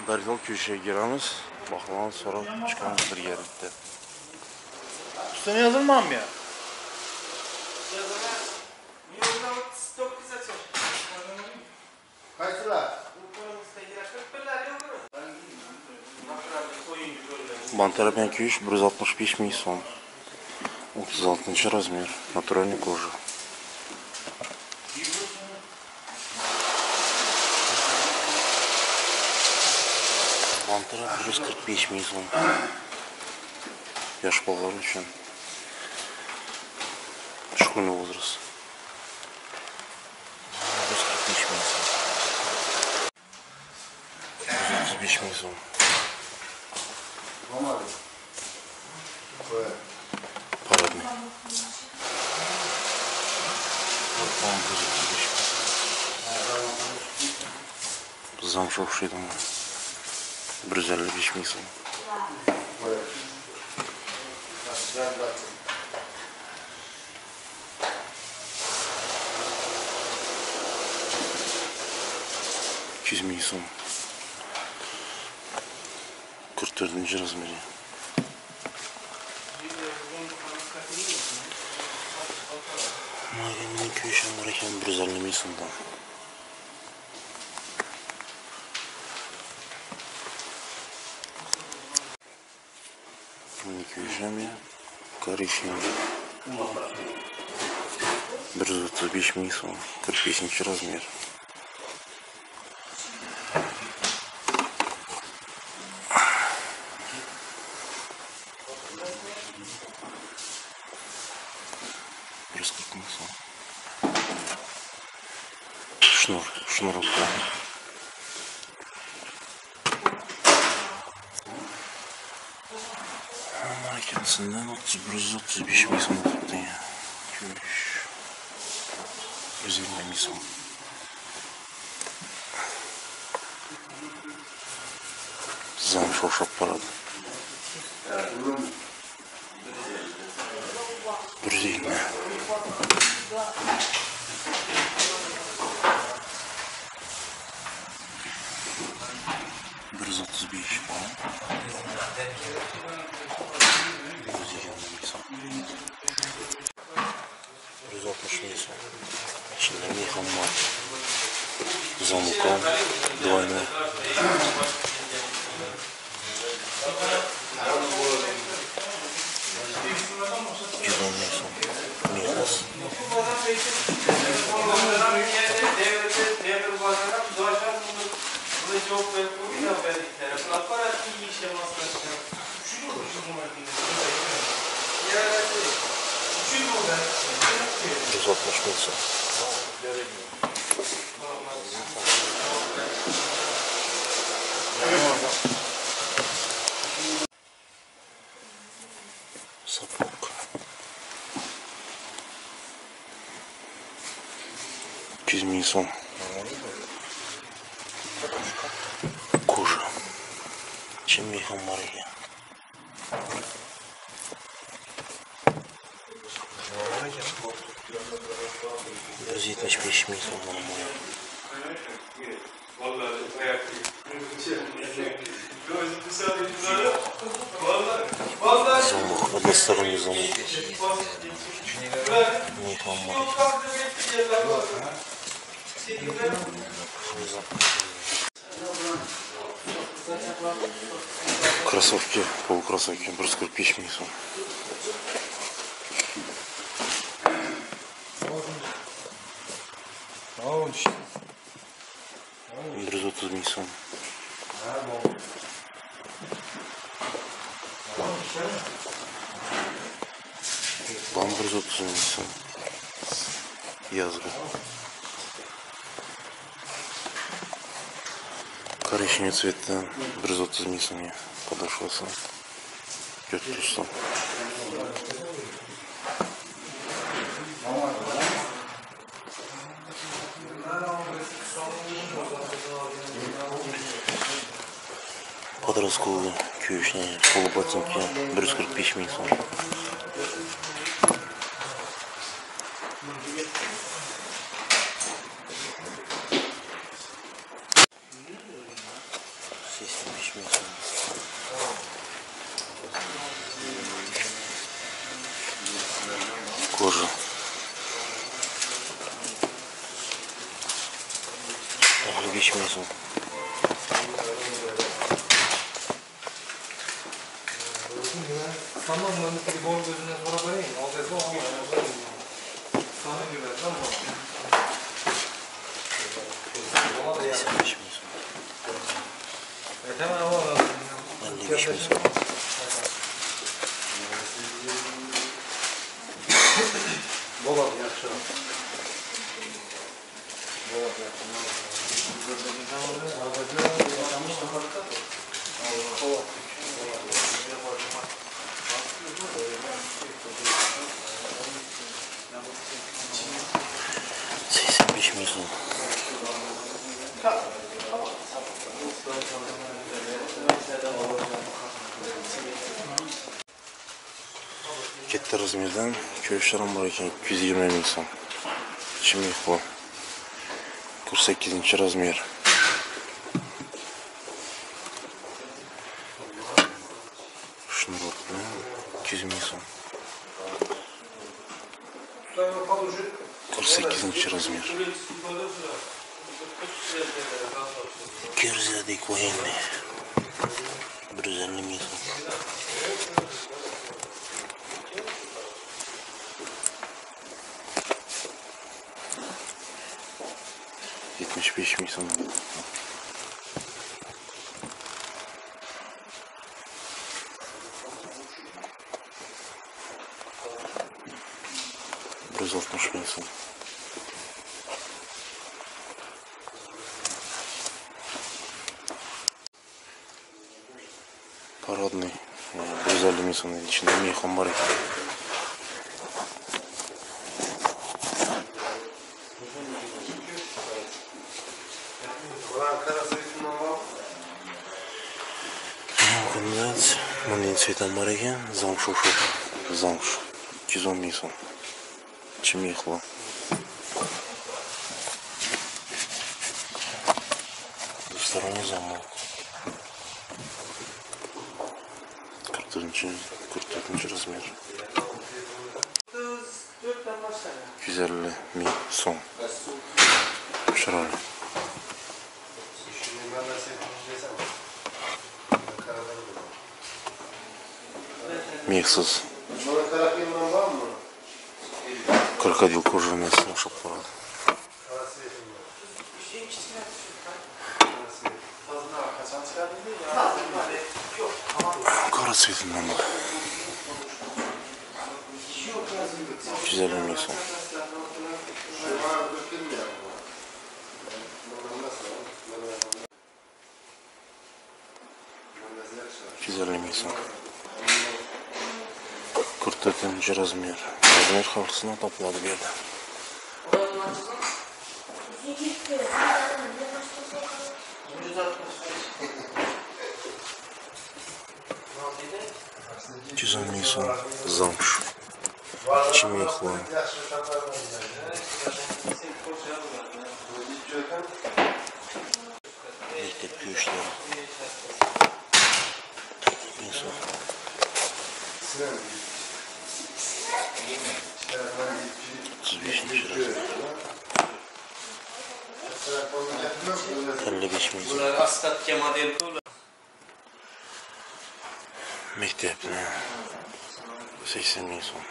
Dargal köşeye giremiz. Bakalım sonra çıkalım bir yerlikte. Üstüne yazılmam ya. Bantarapen köş 165 ming so'm. 36 размер. Натуральный кожа. Bantara 145 ming so'm. Yaş bolalar için. Школьный возраст. 145 ming so'm. 135 ming so'm. Парадный. Замшевший дома. 155 ming so'm. $200 ming so'm. 44 размере. Magenin köşem var iken 150 ming so'mdan. Köşem ya. Коричневый. 135 ming so'm. 45 размер. Шнуровка. Makinesinden 31-35 ming so'm tuttu ya. 150 ming so'm. Zamş oşap paradı. 120. falan. 160 ming so'm. İçinde meyhan var. Zamukon. Двойной. 110 ming so'm. Meyhas. $160 ming so'm. Сапог. $200 ming so'm. Кожа. Чем мехом мария. $175 ming so'm bana moya. Замок, односторонний замок. Мехом мария. Кроссовки, полукроссовки, 145 ming so'm. $130 ming so'm. Bam 130 ming so'm. Yazgı. Коричневый цвета 130 ming so'mga подошвасы. 400 so'm. Подростковые кюшные полуботинки 145 ming so'm. 55 ming so'm. Tamam, ben de telefon gözünden sonra vereyim. Al telefon ama. Sana güven, tamam mı? 85 ming so'm. Hemen hava lazım. 55 ming so'm. Bolat yaxshi. Beş ming so'm. Katta razmerdan ko'rishlar bor ekan, 220 ming so'm. Chimlik bu. 48-razmer. Шнурок, 200 ming so'm. 48-razmer. Керзядик военный. 150 ming so'm. Beş ming so'm. Biraz 60 ming so'm. Парадный. 150 ming so'm. İçinde mexon var ekan. Bunun цветом var ekan. Zamşu. 210 ming so'm. Chimyexlo. Двусторонний замок. 44 размер. 250 ming so'm. Chiroyli. Mexsiz. Krokodil kожаный слушал порад. Kara цветinden var. 250 ming so'm. Kurtarıcı razmer. Razmer halısına topladı bir yerden. Çizimli son zamş. Çimyexlo. Mektep köşkleri. Neyse. 35 razmer. 55 ming so'm. Mektepni 80 ming so'm.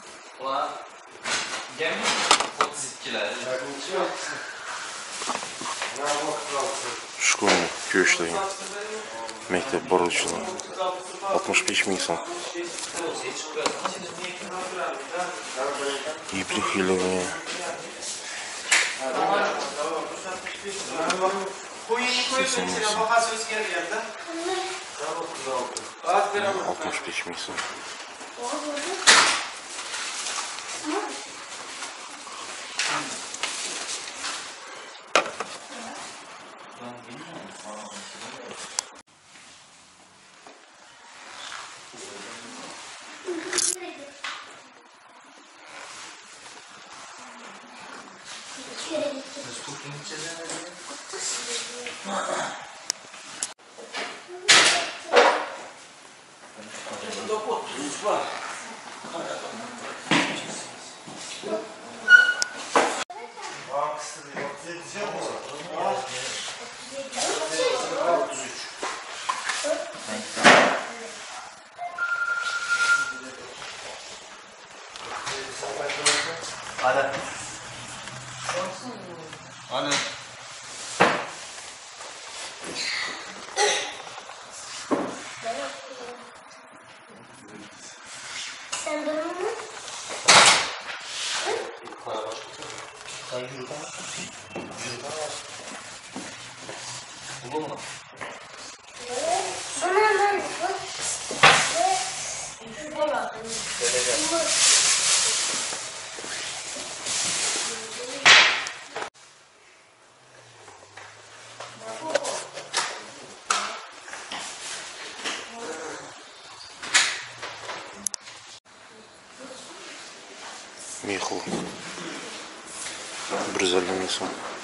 Школьный köşkleri. Mektep boruvchilar 65 ming so'm. Иприхиловые. Altmış beş ming so'm. Hani? Sen durur mu? Sen yürü tamam. Yürü tamam. Olur mu? Bana hemen bak. Mexu. 150 ming so'm.